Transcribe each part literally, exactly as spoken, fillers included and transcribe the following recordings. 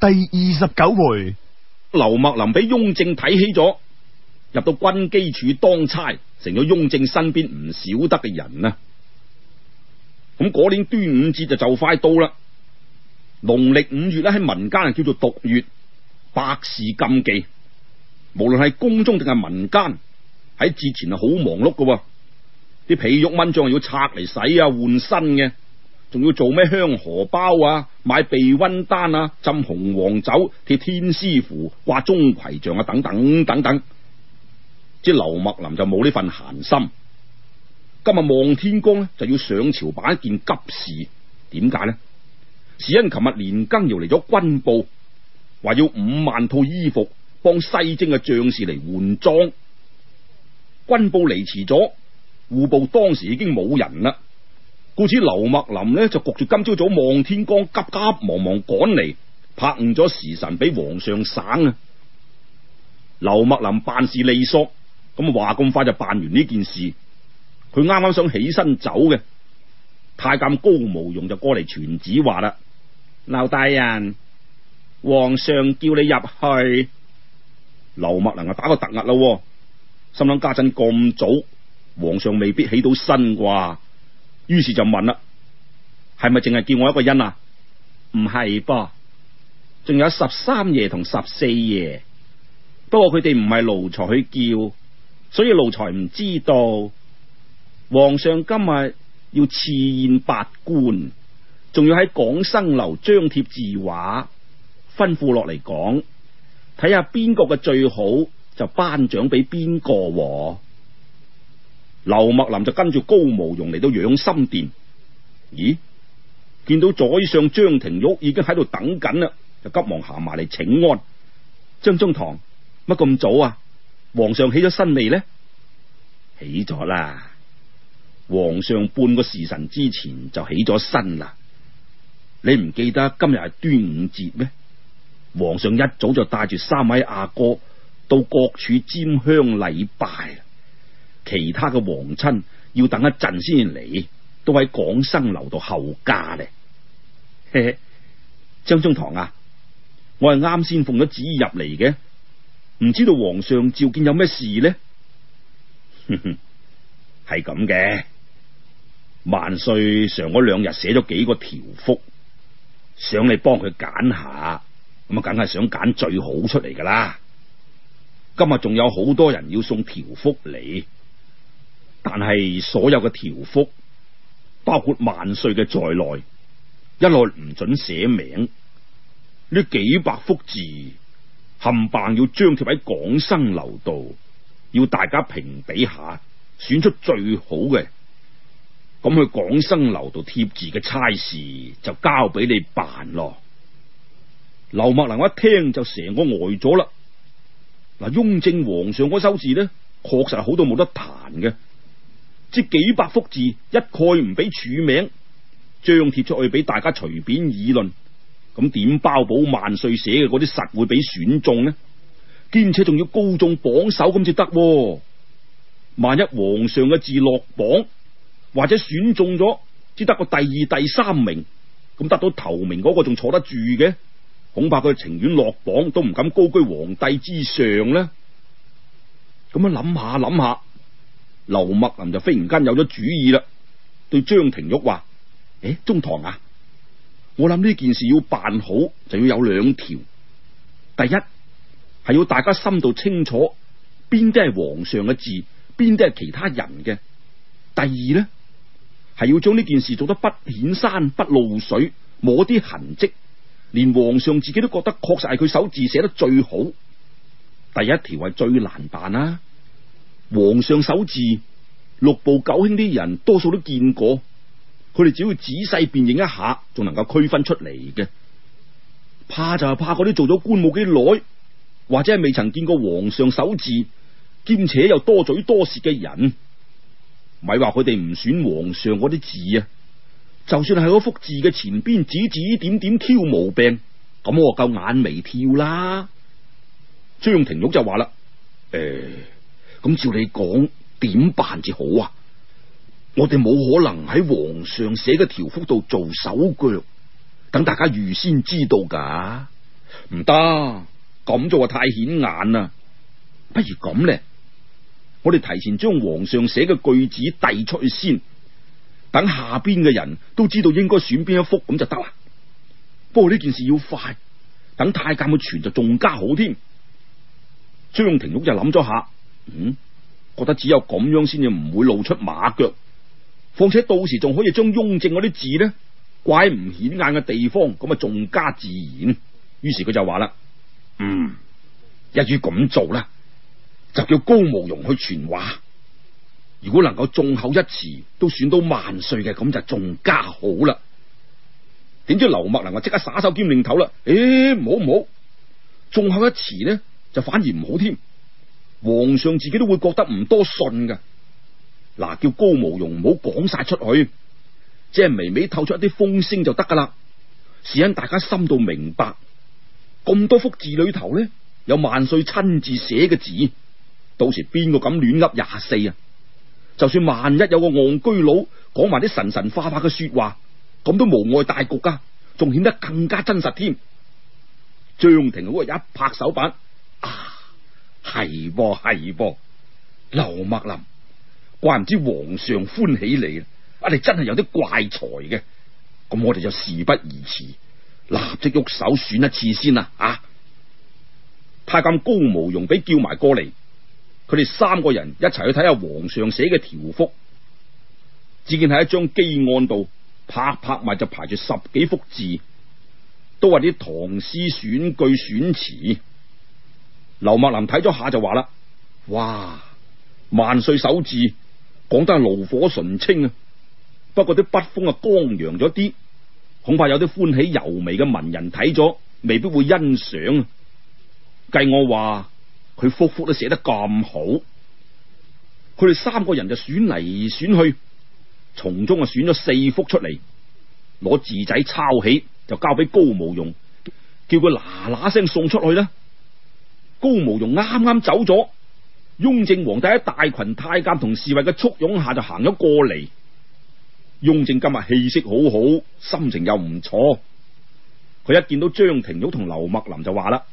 第二十九回， 劉墨林俾雍正睇起咗，入到軍機處當差，成咗雍正身邊唔少得嘅人啊！咁嗰年端午節就就快到啦，農曆五月咧喺民間係叫做毒月，百事禁忌。無論係宮中定係民間，喺節前係好忙碌嘅，啲被褥蚊帳要拆嚟洗啊換新嘅，仲要做咩香荷包啊，買避瘟丹啊，浸紅黃酒，貼天師符，掛鐘馗像啊，等等等等。即係劉墨林就冇呢份閒心。今日望天宮咧就要上朝辦一件急事，點解呢？是因琴日年羹堯嚟咗軍報，話要五萬套衣服幫西征嘅將士嚟換裝。軍報嚟遲咗，戶部當時已經冇人啦，故此劉墨林呢就焗住今朝早望天宮急急忙忙趕嚟，拍誤咗時辰俾皇上省啊！劉墨林辦事利索，咁啊話咁快就辦完呢件事。佢啱啱想起身走嘅，太監高毛容就過嚟傳旨話啦：劉大人，皇上叫你入去。劉墨林啊打個突兀咯，心諗家陣咁早，皇上未必起到身啩，於是就問啦：係咪淨係叫我一個人啊？唔係噃，仲有十三爺同十四爺，不過佢哋唔係奴才去叫，所以奴才唔知道。皇上今日要賜宴八官，仲要喺廣生樓張貼字畫，吩咐落嚟講，睇下邊個嘅最好就頒獎俾邊個。劉墨林就跟住高毛容嚟到養心殿，咦？見到宰相張廷玉已經喺度等緊啦，就急忙行埋嚟請安。張中堂，乜咁早啊？皇上起咗身未呢？起咗啦。皇上半個時辰之前就起咗身啦，你唔記得今日係端午節咩？皇上一早就帶住三位阿哥到各處瞻香禮拜，其他嘅皇親要等一陣先嚟，都喺廣生樓度候駕咧。嘿嘿，張中堂啊，我係啱先奉咗旨意入嚟嘅，唔知道皇上召見有咩事呢？哼哼，係咁嘅。萬歲上嗰兩日寫咗幾個條幅，想你幫佢揀下，咁啊，梗係想揀最好出嚟噶啦。今日仲有好多人要送條幅嚟，但係所有嘅條幅，包括萬歲嘅在內，一律唔准寫名。呢幾百幅字冚唪唥要張貼喺廣生樓度，要大家評比下，選出最好嘅。咁去廣生樓度貼字嘅差事就交俾你辦咯。劉墨林一聽就成個呆咗啦。嗱，雍正皇上嗰首字呢，確實係好到冇得彈嘅。即幾百幅字一概唔俾署名，張貼出去俾大家隨便議論，咁點包保萬歲寫嘅嗰啲實會俾選中呢？兼且仲要高中榜首咁至得。萬一皇上嘅字落榜，或者選中咗，只得個第二、第三名，咁得到頭名嗰個仲坐得住嘅，恐怕佢情願落榜都唔敢高居皇帝之上呢。咁樣諗下諗下，劉墨林就忽然間有咗主意啦，對張廷玉話：誒，中堂啊，我諗呢件事要辦好，就要有兩條。第一係要大家心度清楚，邊啲係皇上嘅字，邊啲係其他人嘅。第二呢，係要將呢件事做得不顯山不露水，冇啲痕迹，連皇上自己都覺得確實係佢手字寫得最好。第一條係最難辦啊！皇上手字，六部九卿啲人多數都見過，佢哋只要仔細辨認一下，仲能夠區分出嚟嘅。怕就係怕嗰啲做咗官冇幾耐，或者係未曾見過皇上手字，兼且又多嘴多舌嘅人。咪話佢哋唔選皇上嗰啲字啊，就算係嗰幅字嘅前邊指指點點挑毛病，咁我夠眼眉跳啦。張廷玉就話啦：誒、欸，咁照你講點辦至好啊？我哋冇可能喺皇上寫嘅條幅度做手腳，等大家預先知道噶。 唔得，咁做啊太顯眼啦。不如咁咧，我哋提前將皇上寫嘅句子遞出去先，等下邊嘅人都知道應該選邊一幅咁就得啦。不過呢件事要快，等太監去傳就仲加好添。張廷玉就諗咗下，嗯，覺得只有咁樣先至唔會露出馬腳，況且到時仲可以將雍正嗰啲字呢掛喺唔顯眼嘅地方，咁啊仲加自然。於是佢就話啦，嗯，一於咁做啦，就叫高慕容去傳話。如果能夠眾口一詞都選到萬歲嘅，咁就仲加好啦。點知劉墨能夠即刻耍手兼擰頭啦，誒，唔好唔好，眾口一詞呢就反而唔好添，皇上自己都會覺得唔多信噶。嗱，叫高慕容唔好講晒出去，即係微微透出一啲風聲就得噶啦。是因大家心度明白，咁多幅字裏頭呢，有萬歲親自寫嘅字，到時邊個敢亂噏廿四啊？就算萬一有個戇居佬講埋啲神神化化嘅說話，咁都無礙大局噶，仲顯得更加真實添。張廷好啊，一拍手板，啊，係噃係噃，劉墨林，怪唔知皇上歡喜你啊！你真係有啲怪才嘅。咁我哋就事不宜遲，立即喐手選一次先啦！啊，太監高慕容俾叫埋過嚟，佢哋三個人一齊去睇下皇上寫嘅條幅。只見喺一張基案度拍拍埋就排住十幾幅字，都係啲唐詩選句選詞。劉墨林睇咗下就話啦：哇，萬歲手字講得係爐火純青啊！不過啲筆鋒啊剛揚咗啲，恐怕有啲歡喜柔眉嘅文人睇咗未必會欣賞。計我話佢幅幅都寫得咁好，佢哋三個人就選嚟選去，從中啊選咗四幅出嚟，攞字仔抄起就交俾高慕容，叫佢嗱嗱聲送出去啦。高慕容啱啱走咗，雍正皇帝喺大群太監同侍衛嘅簇擁下就行咗過嚟。雍正今日氣色好好，心情又唔錯。佢一見到張廷玉同劉墨林就話啦：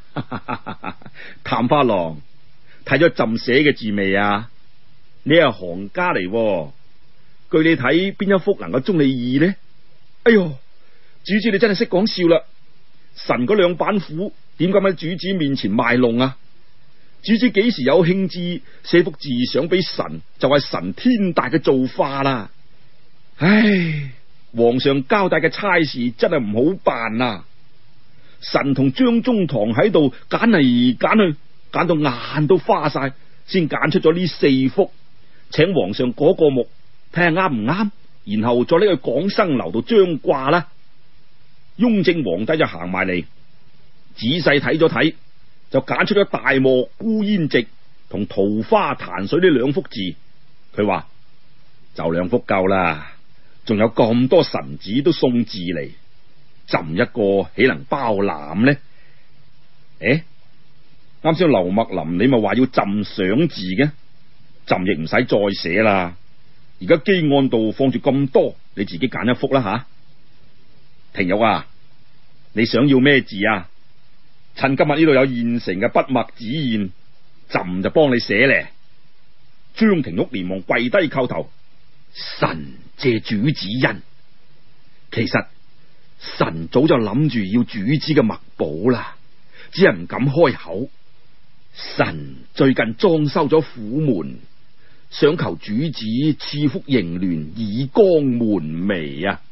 探花郎，睇咗朕寫嘅字未啊？你係行家嚟，據你睇邊一幅能夠中你意呢？哎喲，主子你真係識講笑啦！神嗰兩板斧點敢喺主子面前賣弄啊？主子幾時有興致寫幅字想俾神，就係神天大嘅造化啦！唉，皇上交代嘅差事真係唔好辦啊！神同張中堂喺度揀嚟揀去，揀到眼都花晒，先揀出咗呢四幅，請皇上嗰個目睇下啱唔啱，然後再拎去廣生樓度張掛啦。雍正皇帝就行埋嚟，仔細睇咗睇，就揀出咗大漠孤煙直同桃花潭水呢兩幅字。佢話就兩幅夠啦，仲有咁多臣子都送字嚟，朕一個豈能包攬呢？誒，啱先劉墨林你咪話要朕賞字嘅，朕亦唔使再寫啦。而家基案度放住咁多，你自己揀一幅啦吓。廷玉啊，你想要咩字啊？趁今日呢度有現成嘅筆墨紙硯，朕就幫你寫咧。張廷玉連忙跪低叩頭，臣謝主子恩。其實臣早就諗住要主子嘅墨寶啦，只係唔敢開口。臣最近裝修咗府門，想求主子賜幅楹聯以光門楣啊！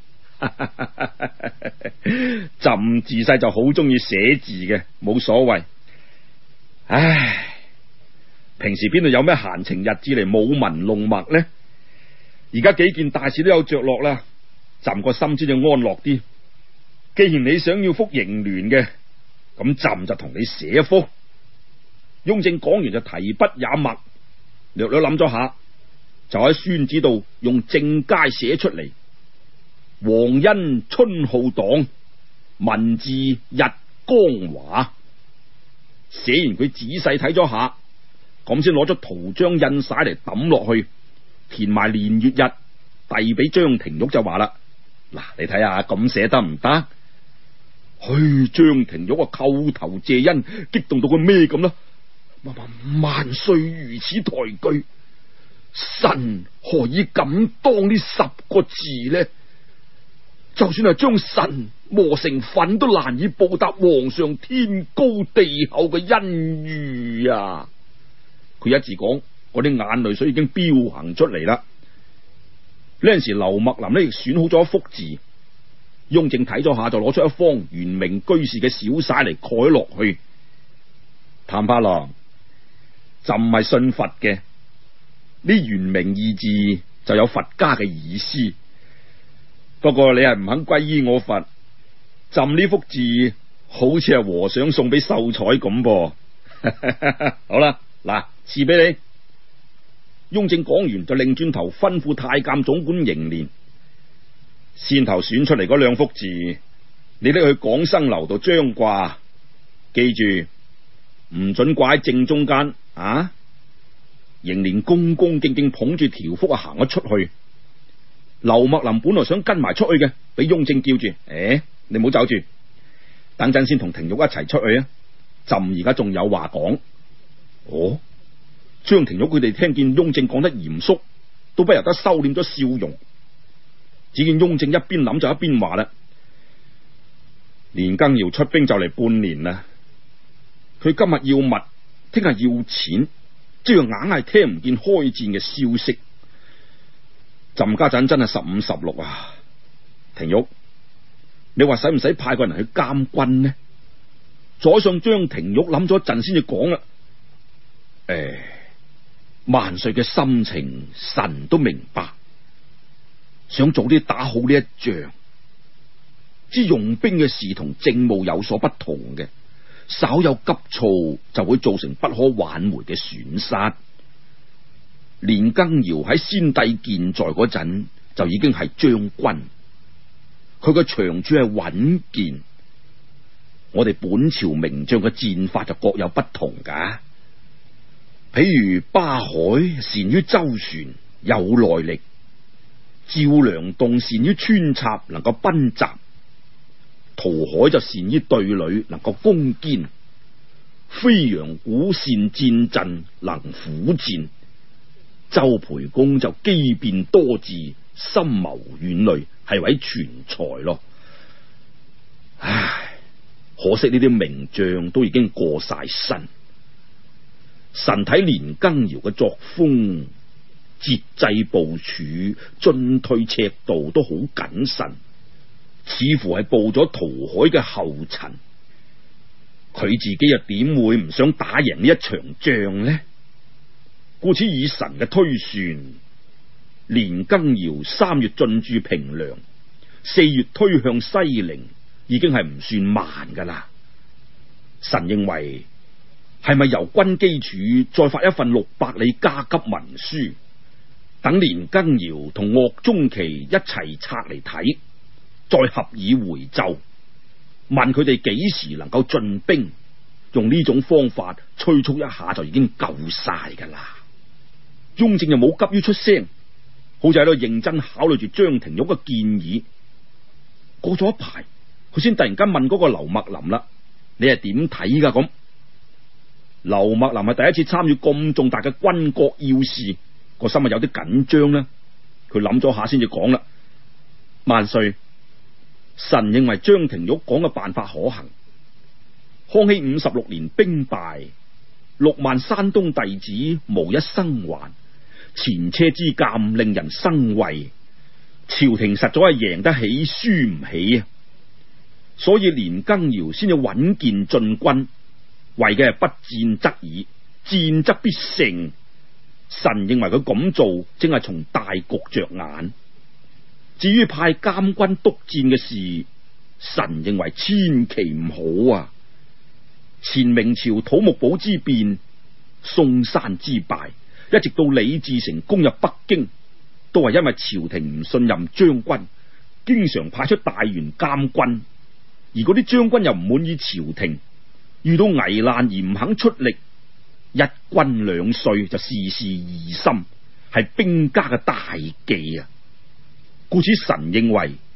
朕自細就好中意寫字嘅，冇所謂。唉，平時邊度有咩閒情逸致嚟舞文弄墨呢？而家幾件大事都有着落啦，朕個心先至安樂啲。既然你想要幅楹聯嘅，咁朕就同你寫一幅。雍正講完就提筆也墨，略略諗咗下，就喺宣紙度用正楷寫出嚟。皇恩春浩蕩，文字日光華。寫完佢仔細睇咗下，咁先攞咗圖章印璽嚟抌落去，填埋年月日，遞俾張廷玉就話啦：嗱，你睇下咁寫得唔得？ 噓，張廷玉啊，叩頭謝恩，激動到佢咩咁啦？萬歲如此抬舉，臣何以敢當呢十個字呢？就算係將臣磨成粉，都難以報答皇上天高地厚嘅恩遇啊！佢一字講，嗰啲眼淚水已經飆行出嚟啦。呢陣時，劉墨林呢亦選好咗一幅字，雍正睇咗下，就攞出一方圓明居士嘅小璽嚟蓋落去。探花郎就唔係信佛嘅，呢圓明二字就有佛家嘅意思。不過你係唔肯皈依我佛，朕呢幅字好似係和尚送俾秀才咁噃。好啦，嗱，賜俾你。雍正講完就擰轉頭吩咐太監總管迎年，先頭選出嚟嗰兩幅字，你拎去廣生樓度張掛，記住唔准掛喺正中間啊！迎年恭恭敬敬捧住條幅啊，行咗出去。劉墨林本來想跟埋出去嘅，俾雍正叫住：誒、欸，你唔好走住，等陣先同廷玉一齊出去啊！朕而家仲有話講。哦，張廷玉佢哋聽見雍正講得嚴肅，都不由得收斂咗笑容。只見雍正一邊諗就一邊話啦：年羹堯出兵就嚟半年啦，佢今日要物，聽日要錢，即係硬係聽唔見開戰嘅消息。朕家陣真係十五十六啊！廷玉，你話使唔使派個人去監軍呢？宰相張廷玉諗咗一陣先至講啦。誒、欸，萬歲嘅心情，臣都明白。想早啲打好呢一仗，知用兵嘅事同政務有所不同嘅，稍有急躁就會造成不可挽回嘅損失。年羹堯喺先帝健在嗰陣就已經係將軍，佢嘅長處係穩健。我哋本朝名將嘅戰法就各有不同噶，譬如巴海善於舟船，有耐力；趙良棟善於穿插，能夠奔襲；屠海就善於對壘，能夠攻堅；飛揚古善戰陣，能苦戰。周培公就機變多智，深謀遠慮，係位全才咯。唉，可惜呢啲名將都已經過晒身。臣睇年羹堯嘅作風，節制部署，進退尺度都好謹慎，似乎係步咗屠海嘅後塵。佢自己又點會唔想打贏呢一場仗呢？故此以臣嘅推算，年羹堯三月進駐平涼，四月推向西陵，已經係唔算慢噶啦。臣認為係咪由軍機處再發一份六百里加急文書，等年羹堯同岳鐘琪一齊拆嚟睇，再合以回奏，問佢哋幾時能夠進兵，用呢種方法催促一下就已經夠晒噶啦。雍正又冇急於出聲，好似喺度認真考慮住張廷玉嘅建議。過咗一排，佢先突然間問嗰個劉墨林啦：你係點睇噶？咁劉墨林係第一次參與咁重大嘅軍國要事，個心啊有啲緊張啦。佢諗咗下先至講啦：萬歲，臣認為張廷玉講嘅辦法可行。康熙五十六年兵敗，六萬山東弟子無一生還，前車之鑑令人生畏，朝廷實在係贏得起輸唔起啊！所以年羹堯先至穩健進軍，為嘅係不戰則已，戰則必勝。臣認為佢咁做正係從大局着眼。至於派監軍督戰嘅事，臣認為千祈唔好啊！前明朝土木堡之變、嵩山之敗，一直到李自成攻入北京，都係因為朝廷唔信任將軍，經常派出大員監軍，而嗰啲將軍又唔滿意朝廷，遇到危難而唔肯出力，一軍兩帥就事事疑心，係兵家嘅大忌啊！故此臣認為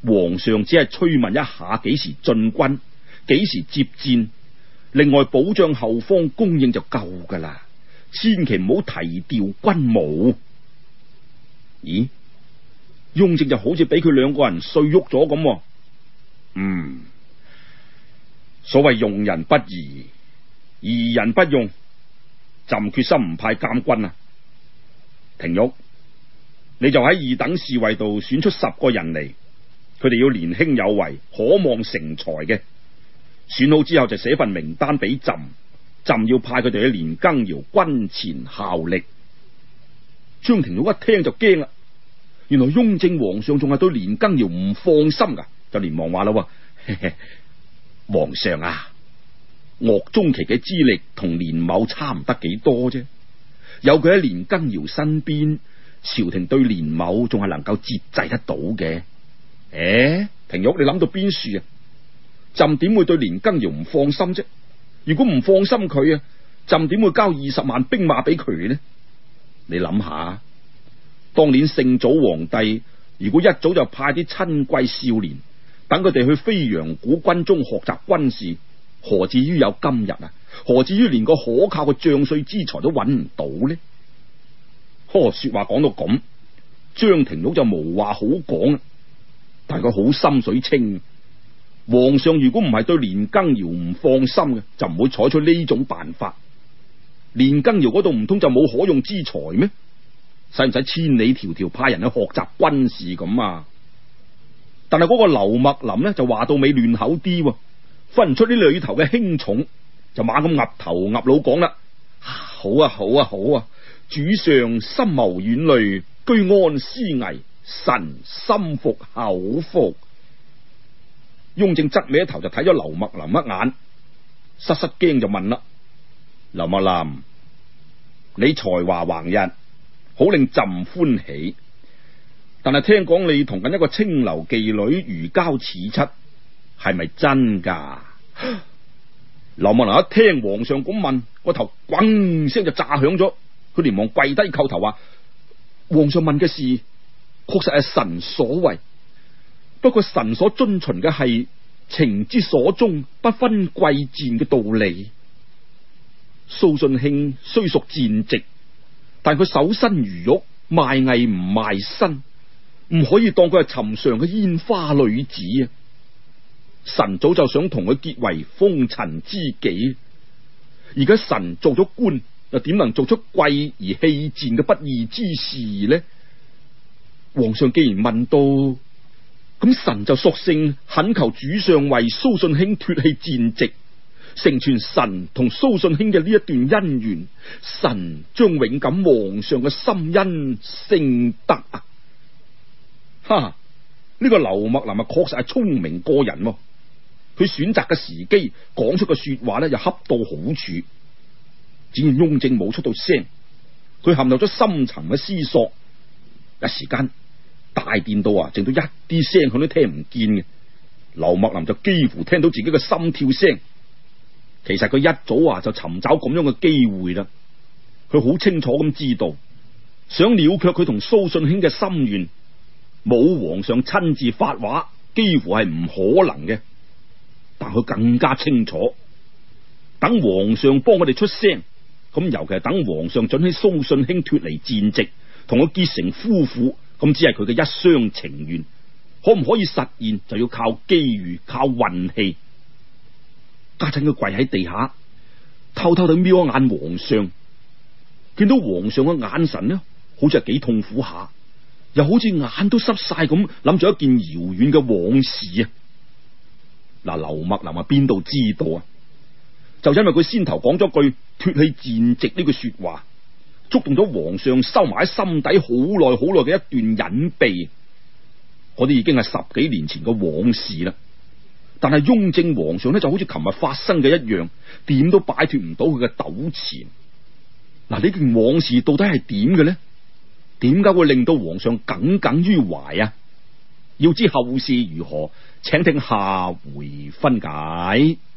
皇上只係催問一下幾時進軍，幾時接戰，另外保障後方供應就夠噶啦，千祈唔好提調軍務。咦？雍正就好似俾佢兩個人說喐咗咁。嗯，所謂用人不疑，疑人不用，朕決心唔派監軍啊。廷玉，你就喺二等侍衛度選出十個人嚟，佢哋要年輕有為，可望成才嘅。選好之後就寫份名單俾朕，朕要派佢哋去連更窯軍前效力。張廷玉一聽就驚啦，原來雍正皇上仲係對連更窯唔放心噶，就連忙話啦：皇上啊，岳鐘琪嘅資歷同連某差唔得幾多啫，有佢喺連更窯身邊，朝廷對連某仲係能夠節制得到嘅。誒，廷玉，你諗到邊處啊？朕點會對連更窯唔放心啫？如果唔放心佢啊，朕點會交二十萬兵馬俾佢呢？你諗下，當年聖祖皇帝如果一早就派啲親貴少年，等佢哋去飛揚古軍中學習軍事，何至於有今日啊？何至於連個可靠嘅將帥之才都揾唔到呢？呵，說話講到咁，張廷玉就無話好講，但係佢好心水清。皇上如果唔係對連更窯唔放心嘅，就唔會採取呢種辦法。連更窯嗰度唔通就冇可用之才咩？使唔使千里迢迢派人去學習軍事咁啊？但係嗰個劉墨林呢，就話到尾亂口啲，分唔出呢裏頭嘅輕重，就猛咁岌頭岌腦講啦：好啊好啊好啊！主上深謀遠慮，居安思危，臣心服口服。雍正側歪頭就睇咗劉墨林一眼，失失驚就問啦：劉墨林，你才華橫溢，好令朕歡喜，但係聽講你同緊一個清流妓女如膠似漆，係咪真噶？劉墨林一聽皇上咁問，個頭咣聲就炸響咗，佢連忙跪低叩頭話：皇上問嘅事確實係臣所為，不過臣所遵循嘅係情之所鍾，不分貴賤嘅道理。蘇信卿雖屬賤籍，但佢守身如玉，賣藝唔賣身，唔可以當佢係尋常嘅煙花女子啊！臣早就想同佢結為風塵知己，而家臣做咗官，又點能做出貴而棄賤嘅不義之事呢？皇上既然問到，咁臣就索性懇求主上為蘇信卿脫棄賤籍，成全臣同蘇信卿嘅呢一段姻緣，臣將永感皇上嘅深恩聖德啊！哈，呢、這個劉墨林啊，確實係聰明過人，佢選擇嘅時機，講出嘅說話呢，又恰到好處。只見雍正冇出到聲，佢陷入咗深沉嘅思索，一時間大殿度啊，靜到一啲聲響都聽唔見嘅。劉墨林就幾乎聽到自己嘅心跳聲。其實佢一早啊就尋找咁樣嘅機會啦。佢好清楚咁知道，想了卻佢同蘇信卿嘅心願，冇皇上親自發話，幾乎係唔可能嘅。但佢更加清楚，等皇上幫我哋出聲，咁尤其係等皇上准許蘇信卿脫離賤籍，同佢結成夫婦，咁只係佢嘅一廂情願。可唔可以實現，就要靠機遇，靠運氣。家陣佢跪喺地下，偷偷地瞄一眼皇上，見到皇上嘅眼神呢，好似係幾痛苦下，又好似眼都濕晒咁，諗住一件遙遠嘅往事啊！嗱，劉墨林啊，邊度知道啊？就因為佢先頭講咗句脫棄賤籍呢句說話，觸動咗皇上收埋喺心底好耐好耐嘅一段隱秘。嗰啲已經係十幾年前嘅往事啦。但係雍正皇上呢，就好似琴日發生嘅一樣，點都擺脫唔到佢嘅糾纏。嗱，呢件往事到底係點嘅呢？點解會令到皇上耿耿於懷啊？要知後事如何，請聽下回分解。